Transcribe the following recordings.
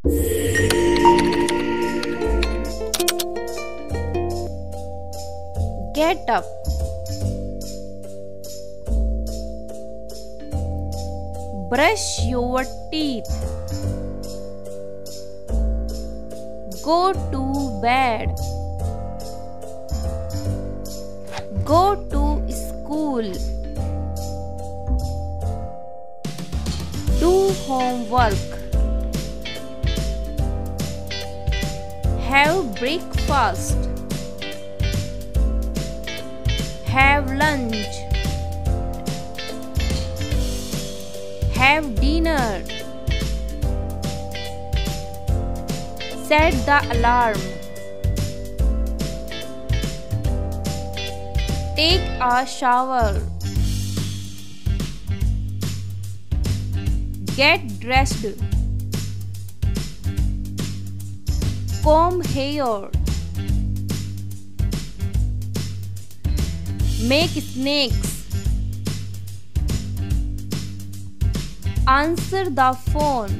Get up. Brush your teeth. Go to bed. Go to school. Do homework. Have breakfast. Have lunch. Have dinner. Set the alarm. Take a shower. Get dressed. Comb hair. Make snacks. Answer the phone.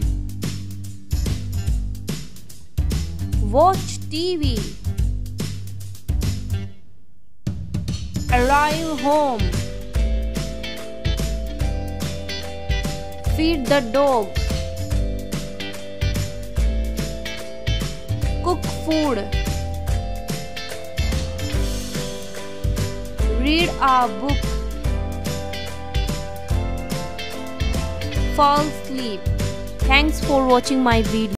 Watch TV. Arrive home. Feed the dog. Cook food. Read a book. Fall asleep. Thanks for watching my video.